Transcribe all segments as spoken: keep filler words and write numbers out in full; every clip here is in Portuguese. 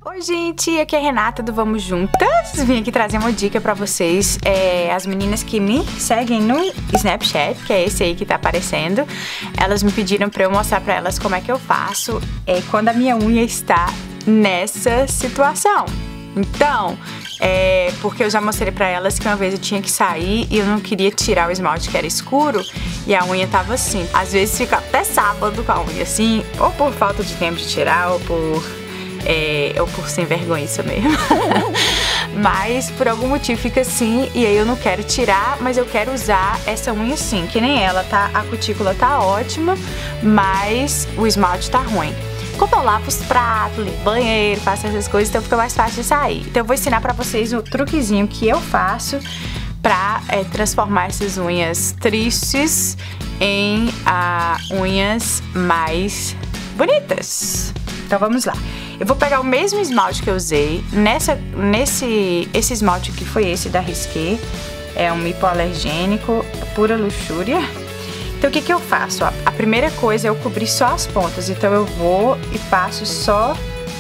Oi gente, aqui é a Renata do Vamos Juntas. Vim aqui trazer uma dica pra vocês. É, as meninas que me seguem no Snapchat, que é esse aí que tá aparecendo, elas me pediram pra eu mostrar pra elas como é que eu faço é, quando a minha unha está nessa situação. Então, é, porque eu já mostrei pra elas que uma vez eu tinha que sair e eu não queria tirar o esmalte que era escuro e a unha tava assim. Às vezes fica até sábado com a unha assim, ou por falta de tempo de tirar, ou por... É, ou por sem vergonha isso mesmo. Mas por algum motivo fica assim e aí eu não quero tirar, mas eu quero usar essa unha assim, que nem ela, tá? A cutícula tá ótima, mas o esmalte tá ruim. Como eu lavo os pratos, limpo banheiro, faço essas coisas, então fica mais fácil de sair. Então eu vou ensinar pra vocês o truquezinho que eu faço pra é, transformar essas unhas tristes em ah, unhas mais bonitas. Então vamos lá. Eu vou pegar o mesmo esmalte que eu usei nessa, nesse, esse esmalte aqui foi esse da Risqué, é um hipoalergênico, pura luxúria. Então o que que eu faço? Ó, a primeira coisa é eu cobrir só as pontas, então eu vou e passo só,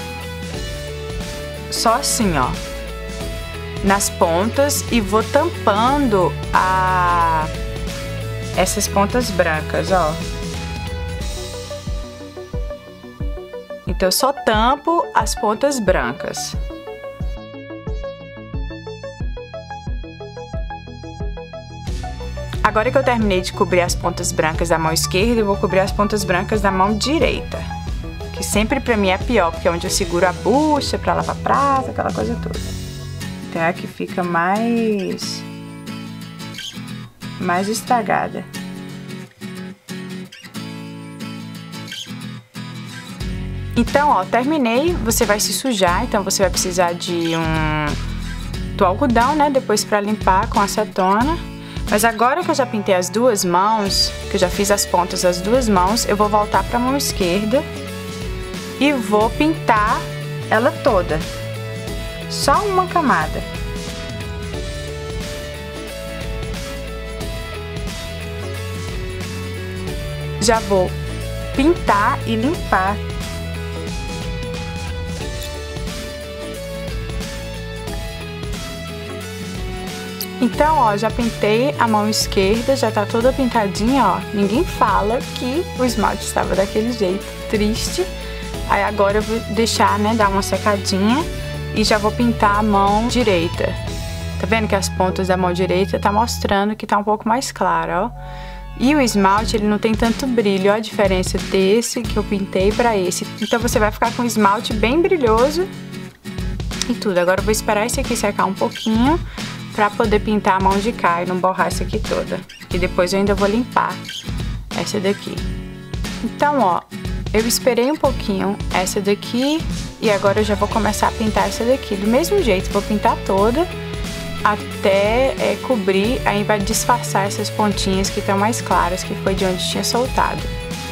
só assim, ó, nas pontas e vou tampando a, essas pontas brancas, ó. Então eu só tampo as pontas brancas. Agora que eu terminei de cobrir as pontas brancas da mão esquerda, eu vou cobrir as pontas brancas da mão direita. Que sempre pra mim é pior, porque é onde eu seguro a bucha pra lavar prato, aquela coisa toda. Então é a que fica mais... mais estragada. Então, ó, terminei, você vai se sujar, então você vai precisar de um do algodão, né, depois pra limpar com acetona. Mas agora que eu já pintei as duas mãos, que eu já fiz as pontas das duas mãos, eu vou voltar pra mão esquerda e vou pintar ela toda. Só uma camada. Já vou pintar e limpar. Então, ó, já pintei a mão esquerda, já tá toda pintadinha, ó. Ninguém fala que o esmalte estava daquele jeito, triste. Aí agora eu vou deixar, né, dar uma secadinha e já vou pintar a mão direita. Tá vendo que as pontas da mão direita tá mostrando que tá um pouco mais clara, ó. E o esmalte, ele não tem tanto brilho, ó a diferença desse que eu pintei pra esse. Então você vai ficar com o esmalte bem brilhoso e tudo. Agora eu vou esperar esse aqui secar um pouquinho pra poder pintar a mão de cá e não borrar essa aqui toda. E depois eu ainda vou limpar essa daqui. Então, ó, eu esperei um pouquinho essa daqui e agora eu já vou começar a pintar essa daqui. Do mesmo jeito, vou pintar toda até é, cobrir, aí vai disfarçar essas pontinhas que estão mais claras, que foi de onde tinha soltado.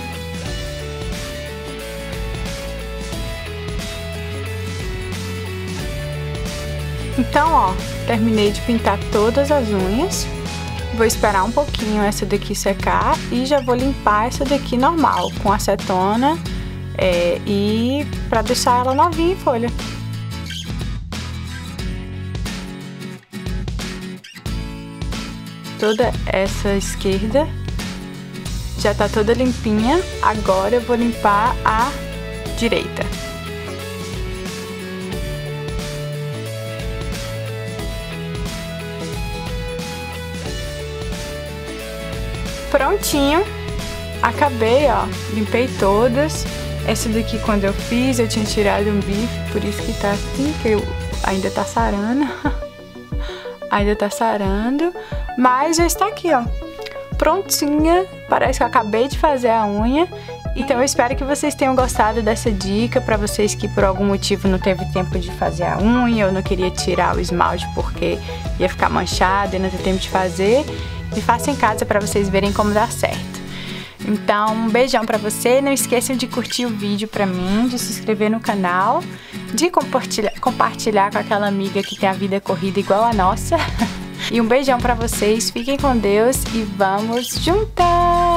Então, ó, terminei de pintar todas as unhas. Vou esperar um pouquinho essa daqui secar e já vou limpar essa daqui normal, com acetona é, e pra deixar ela novinha em folha. Toda essa esquerda já tá toda limpinha. Agora eu vou limpar a direita. Prontinho, acabei, ó, limpei todas. Essa daqui quando eu fiz eu tinha tirado um bife, por isso que tá assim, que eu ainda tá sarando. Ainda tá sarando, mas já está aqui, ó, prontinha. Parece que eu acabei de fazer a unha. Então eu espero que vocês tenham gostado dessa dica, pra vocês que por algum motivo não teve tempo de fazer a unha ou não queria tirar o esmalte porque ia ficar manchado e não ter tempo de fazer. E faça em casa pra vocês verem como dá certo. Então, um beijão pra você. Não esqueçam de curtir o vídeo pra mim, de se inscrever no canal, de compartilhar, compartilhar com aquela amiga que tem a vida corrida igual a nossa. E um beijão pra vocês. Fiquem com Deus e vamos juntas!